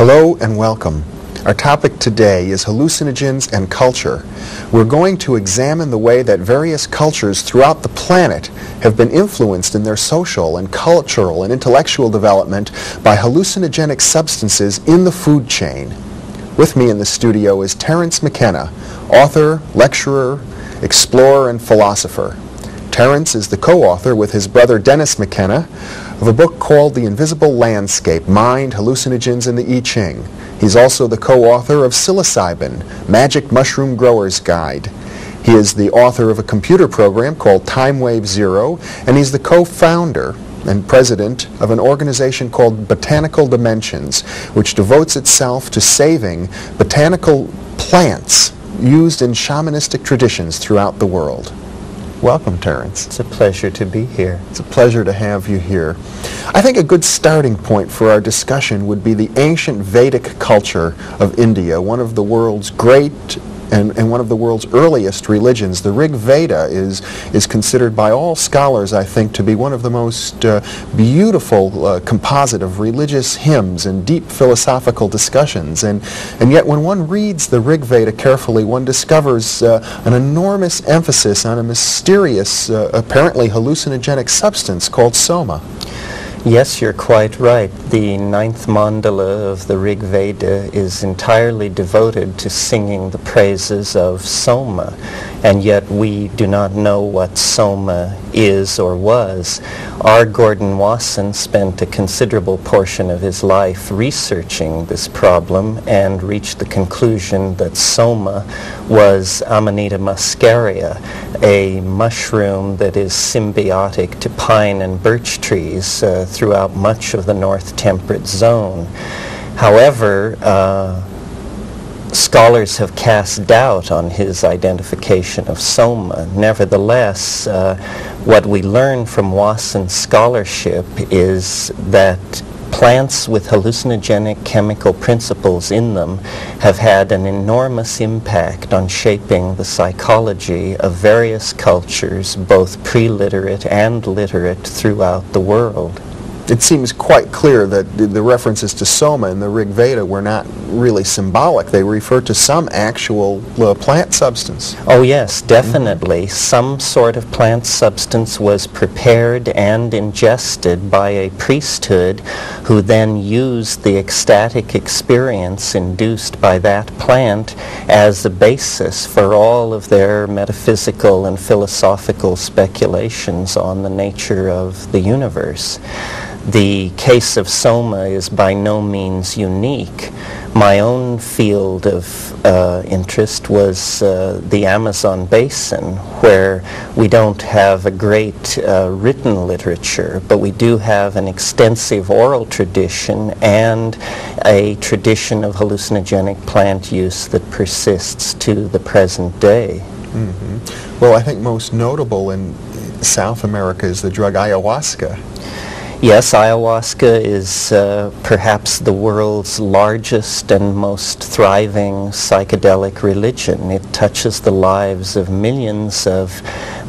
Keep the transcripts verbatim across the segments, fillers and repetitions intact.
Hello and welcome. Our topic today is hallucinogens and culture. We're going to examine the way that various cultures throughout the planet have been influenced in their social and cultural and intellectual development by hallucinogenic substances in the food chain. With me in the studio is Terence McKenna, author, lecturer, explorer, and philosopher. Terence is the co-author with his brother Dennis McKenna of a book called The Invisible Landscape, Mind, Hallucinogens, and the I Ching. He's also the co-author of Psilocybin, Magic Mushroom Grower's Guide. He is the author of a computer program called Time Wave Zero, and he's the co-founder and president of an organization called Botanical Dimensions, which devotes itself to saving botanical plants used in shamanistic traditions throughout the world. Welcome, Terence. It's a pleasure to be here. It's a pleasure to have you here. I think a good starting point for our discussion would be the ancient Vedic culture of India, one of the world's great and, and one of the world's earliest religions. The Rig Veda is, is considered by all scholars, I think, to be one of the most uh, beautiful uh, composite of religious hymns and deep philosophical discussions. And, and yet when one reads the Rig Veda carefully, one discovers uh, an enormous emphasis on a mysterious, uh, apparently hallucinogenic substance called soma. Yes, you're quite right. The ninth mandala of the Rig Veda is entirely devoted to singing the praises of soma, and yet we do not know what soma is or was. R. Gordon Wasson spent a considerable portion of his life researching this problem and reached the conclusion that soma was Amanita muscaria, a mushroom that is symbiotic to pine and birch trees uh, throughout much of the North Temperate Zone. However, uh, scholars have cast doubt on his identification of soma. Nevertheless, uh, what we learn from Wasson's scholarship is that plants with hallucinogenic chemical principles in them have had an enormous impact on shaping the psychology of various cultures, both pre-literate and literate, throughout the world. It seems quite clear that the references to soma in the Rig Veda were not really symbolic. They refer to some actual uh, plant substance. Oh yes, definitely. Mm-hmm. Some sort of plant substance was prepared and ingested by a priesthood who then used the ecstatic experience induced by that plant as the basis for all of their metaphysical and philosophical speculations on the nature of the universe. The case of soma is by no means unique. My own field of uh, interest was uh, the Amazon basin, where we don't have a great uh, written literature, but we do have an extensive oral tradition and a tradition of hallucinogenic plant use that persists to the present day. Mm-hmm. Well, I think most notable in South America is the drug ayahuasca. Yes, ayahuasca is uh, perhaps the world's largest and most thriving psychedelic religion. It touches the lives of millions of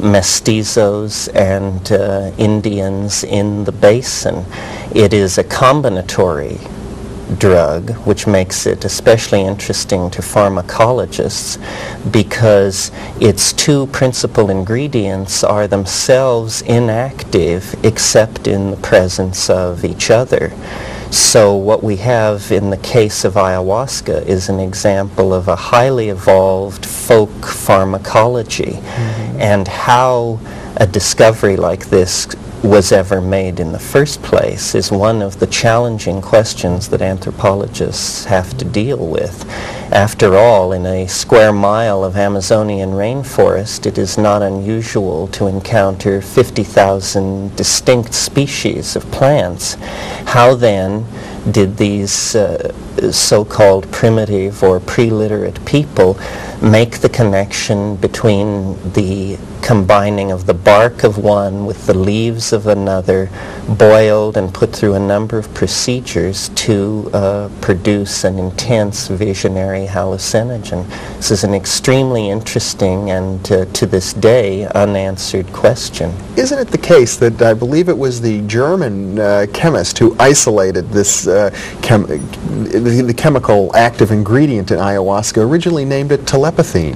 mestizos and uh, Indians in the basin. It is a combinatory drug, which makes it especially interesting to pharmacologists because its two principal ingredients are themselves inactive except in the presence of each other. So what we have in the case of ayahuasca is an example of a highly evolved folk pharmacology. Mm-hmm. And how a discovery like this was ever made in the first place is one of the challenging questions that anthropologists have to deal with. After all, in a square mile of Amazonian rainforest, it is not unusual to encounter fifty thousand distinct species of plants. How then did these uh, so-called primitive or pre-literate people make the connection between the combining of the bark of one with the leaves of another, boiled and put through a number of procedures to uh, produce an intense visionary hallucinogen. This is an extremely interesting and, uh, to this day, unanswered question. Isn't it the case that I believe it was the German uh, chemist who isolated this uh, chem the, the chemical active ingredient in ayahuasca, originally named it telepathine?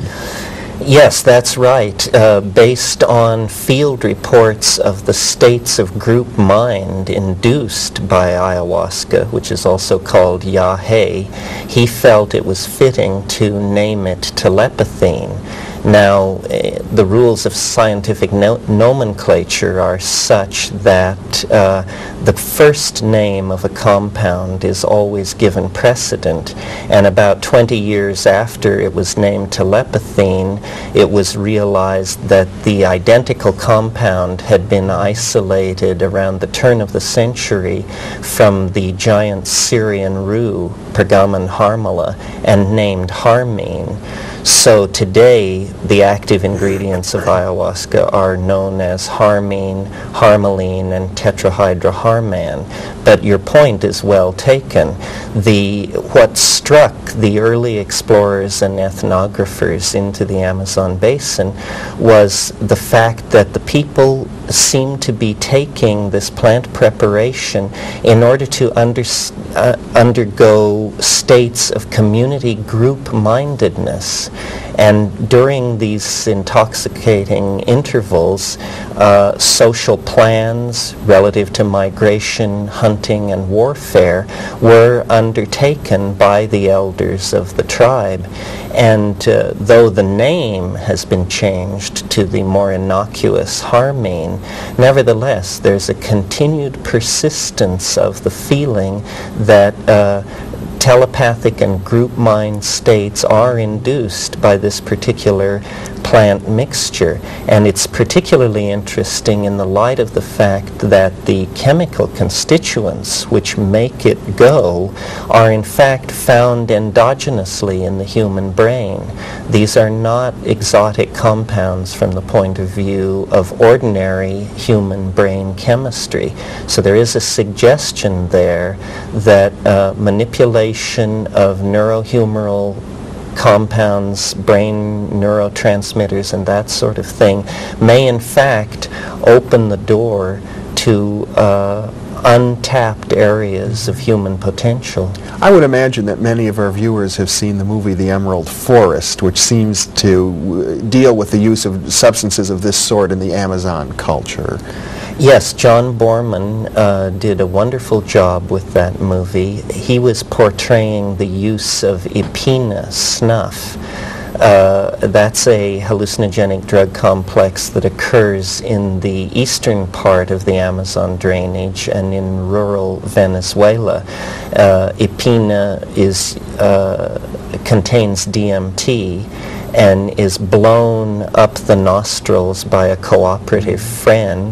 Yes, that's right. Uh, based on field reports of the states of group mind induced by ayahuasca, which is also called yahe, he felt it was fitting to name it telepathine. Now, uh, the rules of scientific no nomenclature are such that uh, the first name of a compound is always given precedent, and about twenty years after it was named telepathine, it was realized that the identical compound had been isolated around the turn of the century from the giant Syrian rue, Pergamon harmala, and named harmine. So today, the active ingredients of ayahuasca are known as harmine, harmaline, and tetrahydroharman. But your point is well taken. The, what struck the early explorers and ethnographers into the Amazon basin was the fact that the people seemed to be taking this plant preparation in order to under, uh, undergo states of community group-mindedness. And during these intoxicating intervals, uh, social plans relative to migration, hunting, and warfare were undertaken by the elders of the tribe. And uh, though the name has been changed to the more innocuous harmine, nevertheless, there's a continued persistence of the feeling that uh, telepathic and group mind states are induced by this particular plant mixture. And it's particularly interesting in the light of the fact that the chemical constituents which make it go are in fact found endogenously in the human brain. These are not exotic compounds from the point of view of ordinary human brain chemistry. So there is a suggestion there that uh, manipulation of neurohumoral compounds, brain neurotransmitters, and that sort of thing may in fact open the door to uh, untapped areas of human potential. I would imagine that many of our viewers have seen the movie The Emerald Forest, which seems to deal with the use of substances of this sort in the Amazon culture. Yes, John Borman uh, did a wonderful job with that movie. He was portraying the use of epina, snuff. Uh, that's a hallucinogenic drug complex that occurs in the eastern part of the Amazon drainage and in rural Venezuela. Uh, epina is, uh, contains D M T and is blown up the nostrils by a cooperative friend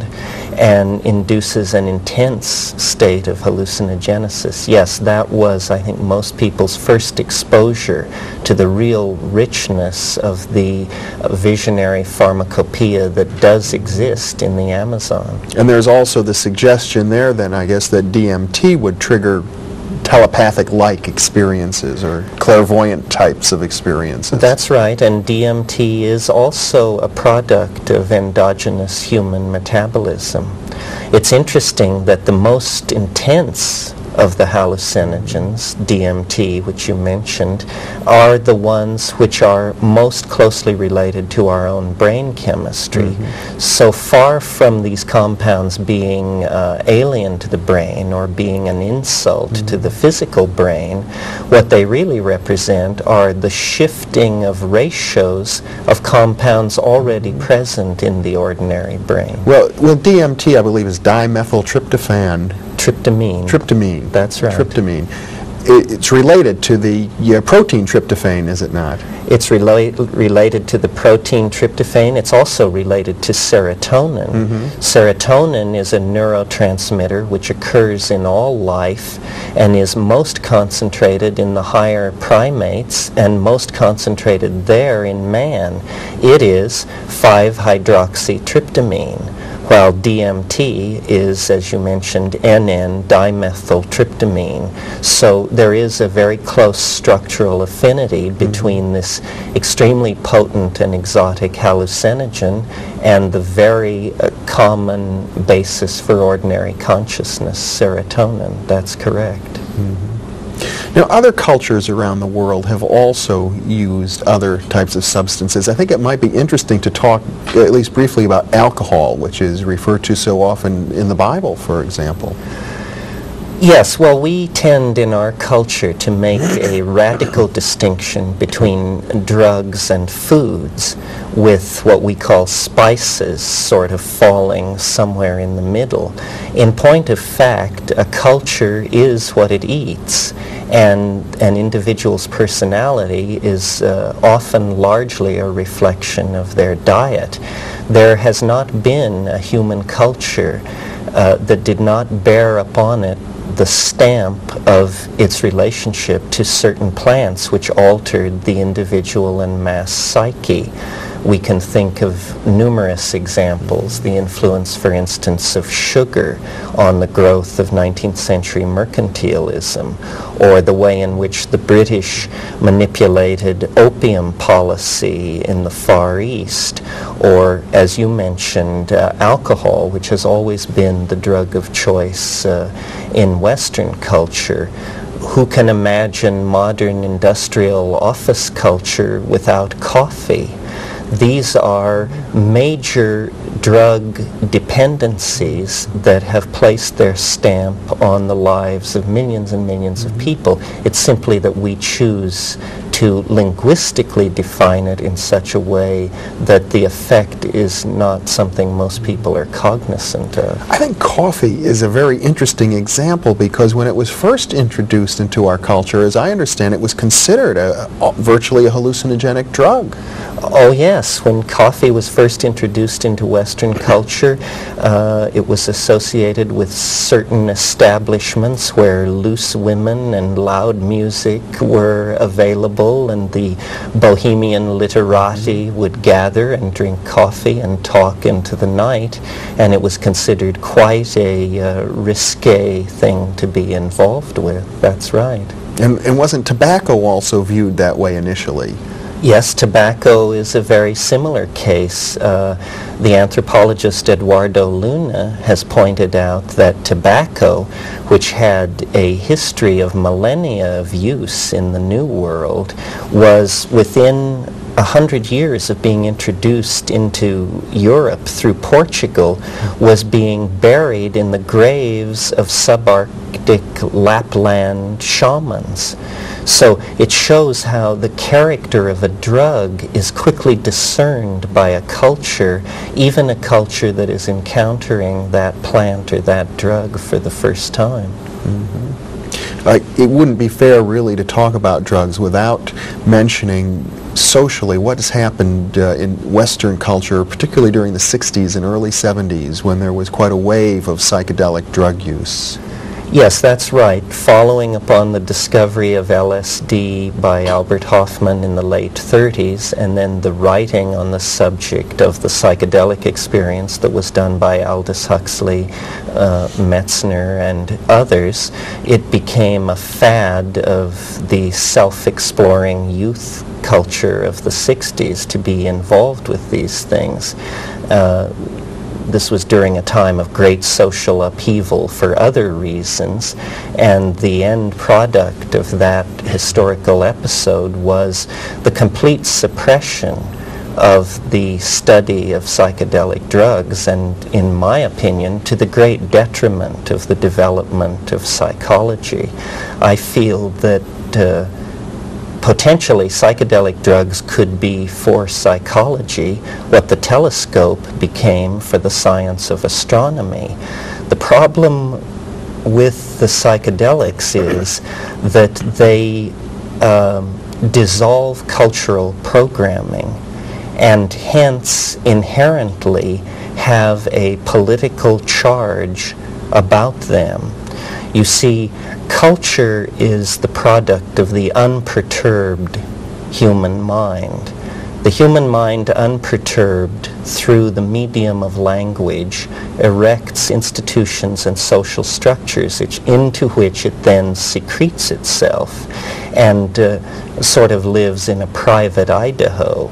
and induces an intense state of hallucinogenesis. Yes, that was, I think, most people's first exposure to the real richness of the uh, visionary pharmacopoeia that does exist in the Amazon. And there's also the suggestion there, then, I guess, that D M T would trigger telepathic-like experiences or clairvoyant types of experiences. That's right, and D M T is also a product of endogenous human metabolism. It's interesting that the most intense of the hallucinogens, D M T, which you mentioned, are the ones which are most closely related to our own brain chemistry. Mm-hmm. So far from these compounds being uh, alien to the brain or being an insult mm-hmm. to the physical brain, what they really represent are the shifting of ratios of compounds already mm-hmm. present in the ordinary brain. Well, well, D M T, I believe, is dimethyltryptophan. Tryptamine. Tryptamine. That's right. Tryptamine. it, it's related to the yeah, protein tryptophan, is it not? It's rela related to the protein tryptophan. It's also related to serotonin. Mm-hmm. Serotonin is a neurotransmitter which occurs in all life and is most concentrated in the higher primates and most concentrated there in man. It is five hydroxytryptamine, while D M T is, as you mentioned, N N dimethyltryptamine. So there is a very close structural affinity between mm-hmm. this extremely potent and exotic hallucinogen and the very uh, common basis for ordinary consciousness, serotonin. That's correct. Mm-hmm. Now, other cultures around the world have also used other types of substances. I think it might be interesting to talk, at least briefly, about alcohol, which is referred to so often in the Bible, for example. Yes, well, we tend in our culture to make a radical distinction between drugs and foods, with what we call spices sort of falling somewhere in the middle. In point of fact, a culture is what it eats, and an individual's personality is uh, often largely a reflection of their diet. There has not been a human culture uh, that did not bear upon it the stamp of its relationship to certain plants which altered the individual and mass psyche. We can think of numerous examples, the influence, for instance, of sugar on the growth of nineteenth century mercantilism, or the way in which the British manipulated opium policy in the Far East, or, as you mentioned, uh, alcohol, which has always been the drug of choice uh, in Western culture. Who can imagine modern industrial office culture without coffee? These are major drug dependencies that have placed their stamp on the lives of millions and millions of people. It's simply that we choose to linguistically define it in such a way that the effect is not something most people are cognizant of. I think coffee is a very interesting example because when it was first introduced into our culture, as I understand it, was considered a, a, virtually a hallucinogenic drug. Oh yes, when coffee was first introduced into Western culture, uh, it was associated with certain establishments where loose women and loud music were available, and the bohemian literati would gather and drink coffee and talk into the night, and it was considered quite a uh, risque thing to be involved with. That's right. And, and wasn't tobacco also viewed that way initially? Yes, tobacco is a very similar case. Uh, the anthropologist Eduardo Luna has pointed out that tobacco, which had a history of millennia of use in the New World, was within a hundred years of being introduced into Europe through Portugal, was being buried in the graves of subarctic Lapland shamans. So it shows how the character of a drug is quickly discerned by a culture, even a culture that is encountering that plant or that drug for the first time. Mm-hmm. uh, it wouldn't be fair really to talk about drugs without mentioning socially what has happened uh, in Western culture, particularly during the sixties and early seventies, when there was quite a wave of psychedelic drug use. Yes, that's right. Following upon the discovery of L S D by Albert Hofmann in the late thirties, and then the writing on the subject of the psychedelic experience that was done by Aldous Huxley, uh, Metzner, and others, it became a fad of the self-exploring youth culture of the sixties to be involved with these things. Uh, This was during a time of great social upheaval for other reasons, and the end product of that historical episode was the complete suppression of the study of psychedelic drugs, and in my opinion, to the great detriment of the development of psychology. I feel that uh, potentially psychedelic drugs could be for psychology what the telescope became for the science of astronomy. The problem with the psychedelics is that they um, dissolve cultural programming and hence inherently have a political charge about them. You see, culture is the product of the unperturbed human mind. The human mind, unperturbed through the medium of language, erects institutions and social structures which, into which it then secretes itself and uh, sort of lives in a private Idaho.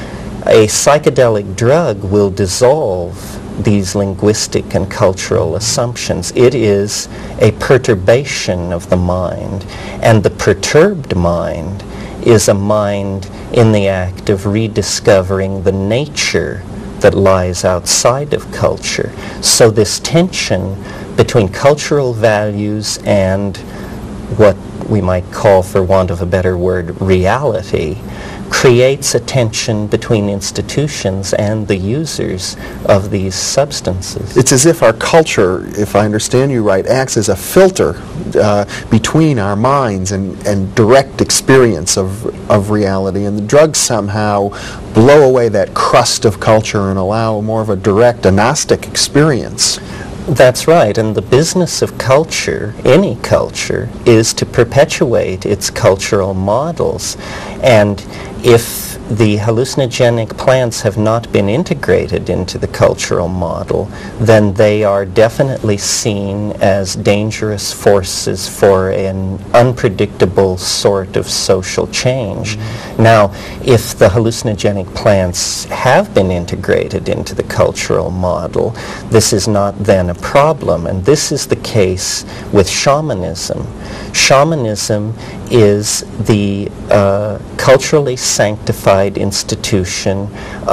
A psychedelic drug will dissolve these linguistic and cultural assumptions. It is a perturbation of the mind, and the perturbed mind is a mind in the act of rediscovering the nature that lies outside of culture. So this tension between cultural values and what we might call, for want of a better word, reality, creates a tension between institutions and the users of these substances. It's as if our culture, if I understand you right, acts as a filter uh, between our minds and, and direct experience of, of reality, and the drugs somehow blow away that crust of culture and allow more of a direct, agnostic experience. That's right, and the business of culture, any culture, is to perpetuate its cultural models. And if the hallucinogenic plants have not been integrated into the cultural model, then they are definitely seen as dangerous forces for an unpredictable sort of social change. Mm-hmm. Now, if the hallucinogenic plants have been integrated into the cultural model, this is not then a problem, and this is the case with shamanism. Shamanism is the uh, culturally sanctified institution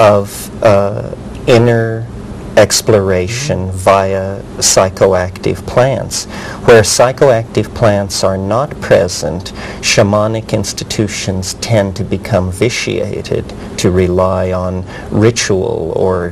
of uh, inner exploration via psychoactive plants. Where psychoactive plants are not present, shamanic institutions tend to become vitiated, to rely on ritual or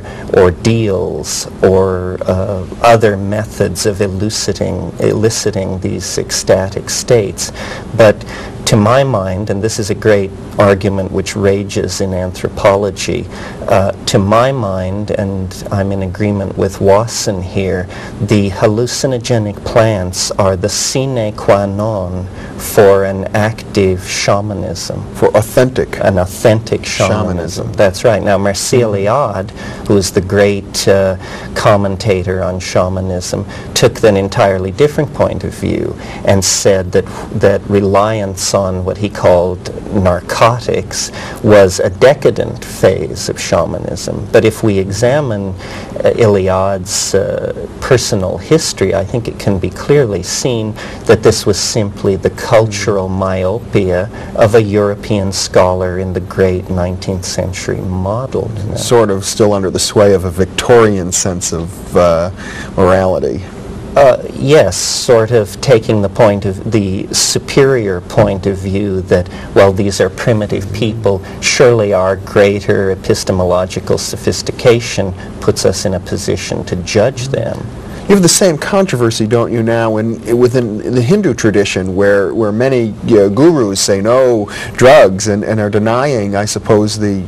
ordeals or uh, other methods of eliciting, eliciting these ecstatic states. But to my mind, and this is a great argument which rages in anthropology, uh, to my mind, and I'm in agreement with Wasson here, the hallucinogenic plants are the sine qua non for an active shamanism. For authentic. An authentic shamanism. shamanism. That's right. Now, Mircea Eliade, who is the great uh, commentator on shamanism, took an entirely different point of view and said that, that reliance on what he called narcotics was a decadent phase of shamanism. But if we examine uh, Eliade's uh, personal history, I think it can be clearly seen that this was simply the cultural myopia of a European scholar in the great nineteenth century model. You know. Sort of still under the sway of a Victorian sense of uh, morality. Uh, yes, sort of taking the point of the superior point of view that, well, these are primitive people, surely our greater epistemological sophistication puts us in a position to judge them. You have the same controversy, don't you, now in, within in the Hindu tradition, where, where many uh, gurus say no drugs and, and are denying, I suppose, the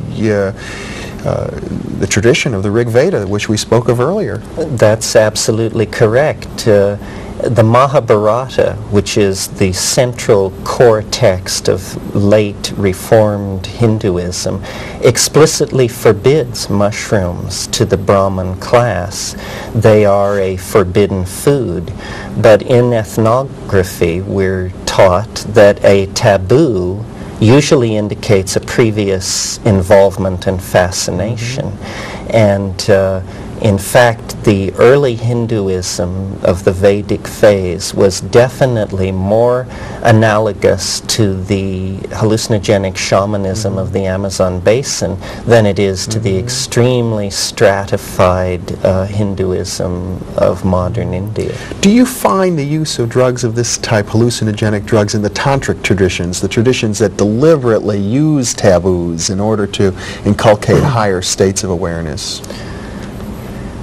uh, uh, the tradition of the Rig Veda, which we spoke of earlier. That's absolutely correct. Uh, the Mahabharata, which is the central core text of late Reformed Hinduism, explicitly forbids mushrooms to the Brahmin class. They are a forbidden food. But in ethnography, we're taught that a taboo usually indicates a previous involvement and fascination. Mm-hmm. And uh, in fact, the early Hinduism of the Vedic phase was definitely more analogous to the hallucinogenic shamanism mm-hmm. of the Amazon basin than it is to mm-hmm. the extremely stratified uh, Hinduism of modern India. Do you find the use of drugs of this type, hallucinogenic drugs, in the tantric traditions, the traditions that deliberately use taboos in order to inculcate higher states of awareness?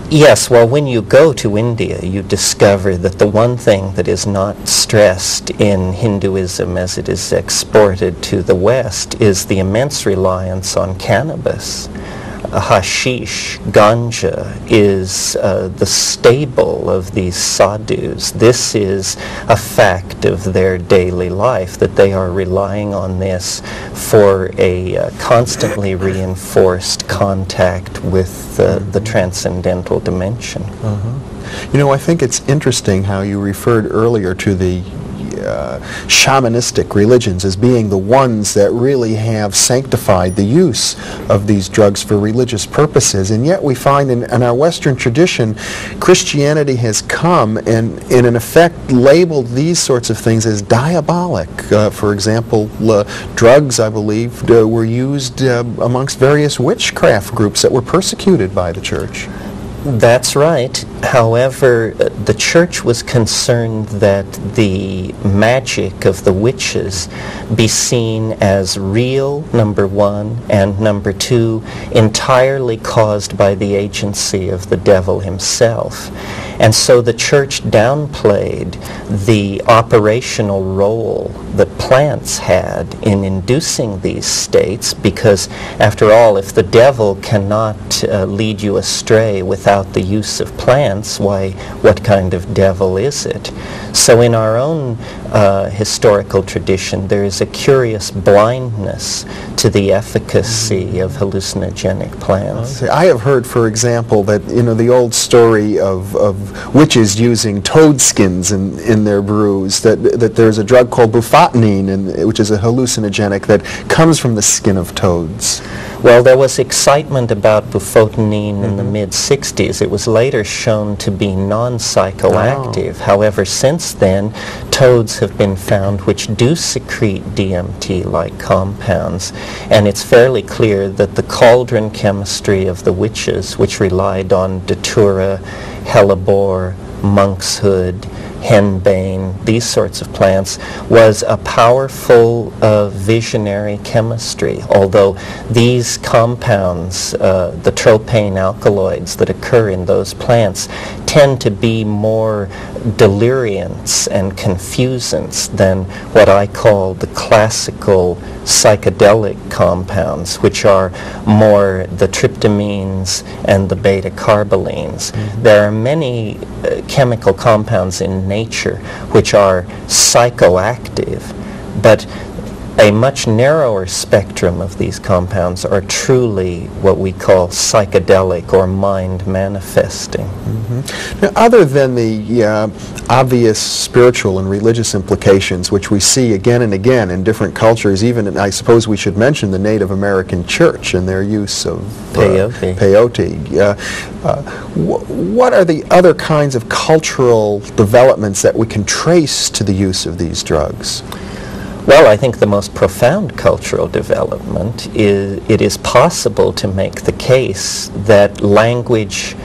Yes, well, when you go to India, you discover that the one thing that is not stressed in Hinduism as it is exported to the West is the immense reliance on cannabis. Uh, hashish, ganja, is uh, the staple of these sadhus. This is a fact of their daily life, that they are relying on this for a uh, constantly reinforced contact with uh, the transcendental dimension. Uh-huh. You know, I think it's interesting how you referred earlier to the Uh, shamanistic religions as being the ones that really have sanctified the use of these drugs for religious purposes, and yet we find in, in our Western tradition, Christianity has come and, and in effect labeled these sorts of things as diabolic. Uh, for example, uh, drugs, I believe, uh, were used uh, amongst various witchcraft groups that were persecuted by the church. That's right. However, uh, the church was concerned that the magic of the witches be seen as real, number one, and number two, entirely caused by the agency of the devil himself. And so the church downplayed the operational role that plants had in inducing these states, because after all, if the devil cannot uh, lead you astray without the use of plants, why, what kind of devil is it? So in our own uh, historical tradition, there is a curious blindness to the efficacy of hallucinogenic plants. I have heard, for example, that, you know, the old story of, of witches using toad skins in, in their brews, that, that there's a drug called bufotenine, and, which is a hallucinogenic that comes from the skin of toads. Well, there was excitement about bufotenine in the mid sixties. It was later shown to be non-psychoactive. Oh. However, since then, toads have been found which do secrete D M T-like compounds, and it's fairly clear that the cauldron chemistry of the witches, which relied on datura, hellebore, monkshood, henbane, these sorts of plants, was a powerful uh, visionary chemistry, although these compounds, uh, the tropane alkaloids that occur in those plants, tend to be more deliriants and confusants than what I call the classical psychedelic compounds, which are more the tryptamines and the beta-carbolines. Mm-hmm. There are many uh, chemical compounds in nature which are psychoactive, but a much narrower spectrum of these compounds are truly what we call psychedelic or mind manifesting. Mm-hmm. Now, other than the uh, obvious spiritual and religious implications, which we see again and again in different cultures, even in, I suppose we should mention the Native American Church and their use of uh, peyote. peyote. Uh, uh, wh what are the other kinds of cultural developments that we can trace to the use of these drugs? Well, I think the most profound cultural development is it is possible to make the case that language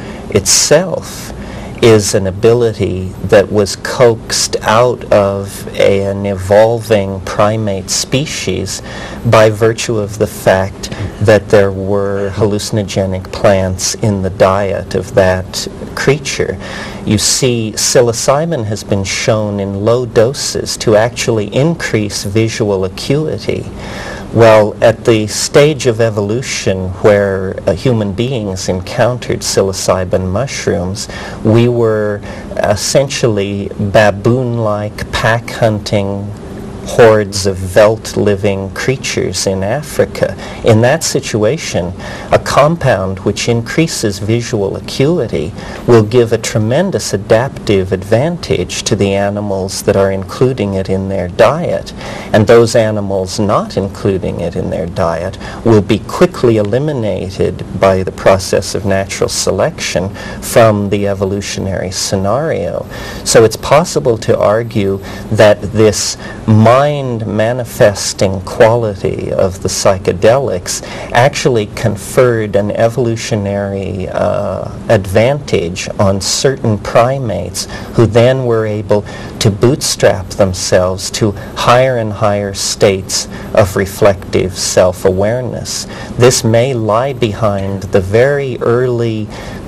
itself is an ability that was coaxed out of a, an evolving primate species by virtue of the fact that there were hallucinogenic plants in the diet of that creature. You see, psilocybin has been shown in low doses to actually increase visual acuity. Well, at the stage of evolution where uh, human beings encountered psilocybin mushrooms, we were essentially baboon-like pack-hunting hordes of veldt-living creatures in Africa. In that situation, a compound which increases visual acuity will give a tremendous adaptive advantage to the animals that are including it in their diet, and those animals not including it in their diet will be quickly eliminated by the process of natural selection from the evolutionary scenario. So it's possible to argue that this mind manifesting quality of the psychedelics actually conferred an evolutionary uh, advantage on certain primates, who then were able to bootstrap themselves to higher and higher states of reflective self-awareness. This may lie behind the very early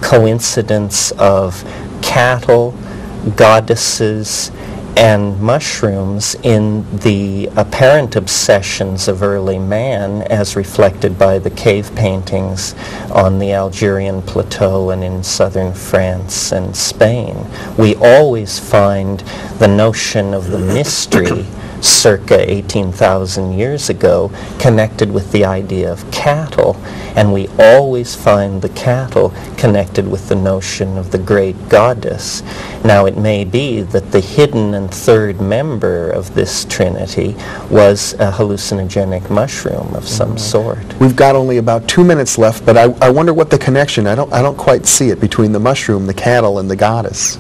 coincidence of cattle, goddesses, and mushrooms in the apparent obsessions of early man as reflected by the cave paintings on the Algerian plateau and in southern France and Spain. We always find the notion of the mystery circa eighteen thousand years ago connected with the idea of cattle, and we always find the cattle connected with the notion of the great goddess. Now it may be that the hidden and third member of this trinity was a hallucinogenic mushroom of some mm. sort. We've got only about two minutes left, but I, I wonder what the connection, I don't, I don't quite see it, between the mushroom, the cattle, and the goddess.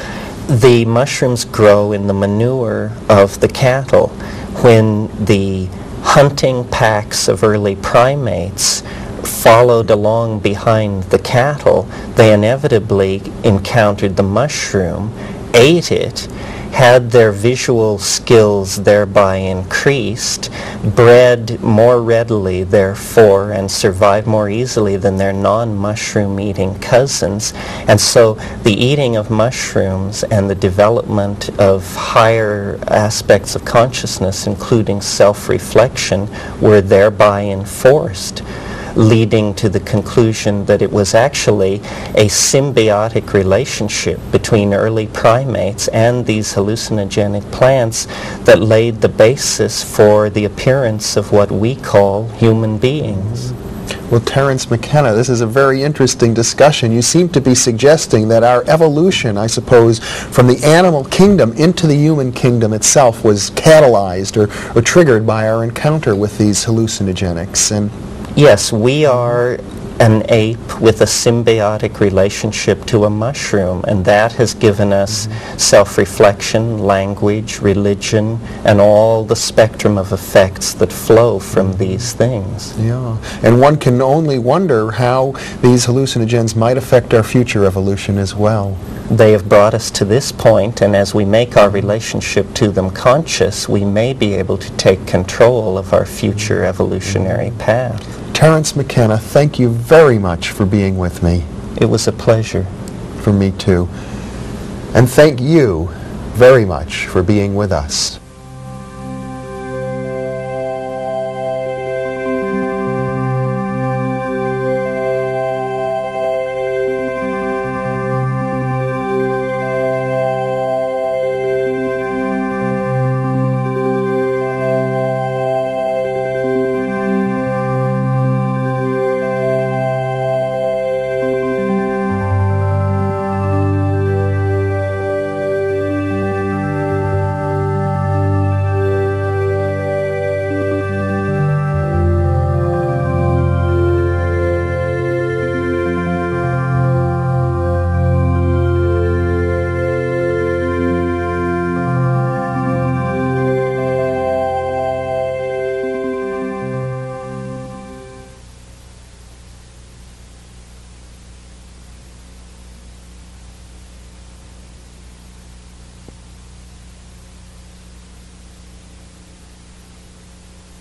The mushrooms grow in the manure of the cattle. When the hunting packs of early primates followed along behind the cattle, they inevitably encountered the mushroom, ate it, had their visual skills thereby increased, bred more readily therefore, and survived more easily than their non-mushroom eating cousins. And so the eating of mushrooms and the development of higher aspects of consciousness, including self-reflection, were thereby enforced, leading to the conclusion that it was actually a symbiotic relationship between early primates and these hallucinogenic plants that laid the basis for the appearance of what we call human beings. Well, Terence McKenna, this is a very interesting discussion. You seem to be suggesting that our evolution, I suppose, from the animal kingdom into the human kingdom itself was catalyzed or, or triggered by our encounter with these hallucinogenics. And yes, we are an ape with a symbiotic relationship to a mushroom, and that has given us mm-hmm. self-reflection, language, religion, and all the spectrum of effects that flow from these things. Yeah, and one can only wonder how these hallucinogens might affect our future evolution as well. They have brought us to this point, and as we make our relationship to them conscious, we may be able to take control of our future evolutionary path. Terence McKenna, thank you very much for being with me. It was a pleasure. For me too. And thank you very much for being with us.